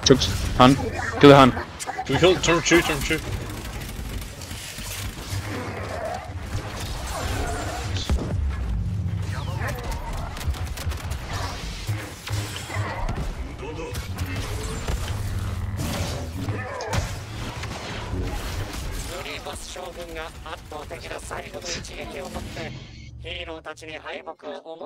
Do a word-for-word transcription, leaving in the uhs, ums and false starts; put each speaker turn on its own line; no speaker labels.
Troops. Han. Kill the Han.
Do we kill turn two, turn two?